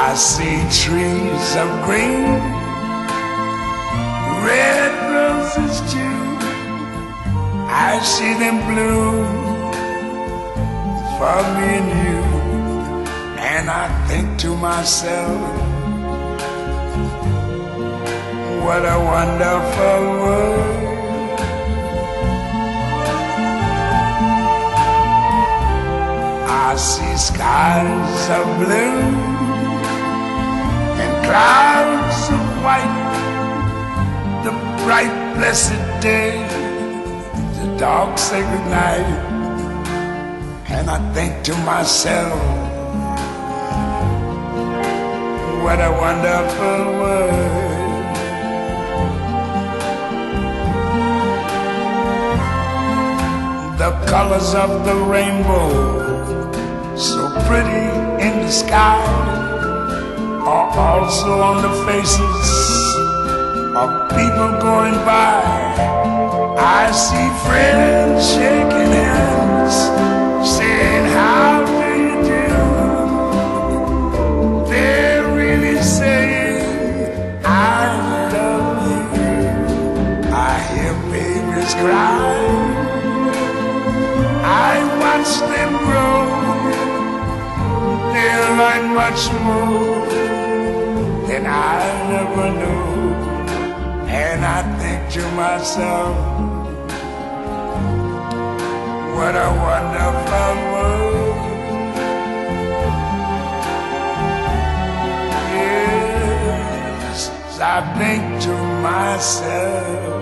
I see trees of green, red roses too. I see them bloom for me and you. And I think to myself, what a wonderful world. I see skies of blue and clouds of white, the bright blessed day, the dark sacred night. And I think to myself, what a wonderful world. The colors of the rainbow, so pretty in the sky, are also on the faces of people going by. I see friends shaking hands, saying, how do you do? They're really saying, I love you. I hear babies cry, I watch them grow. They'll learn much more than I never knew. And I think to myself, what a wonderful world. Yes, I think to myself,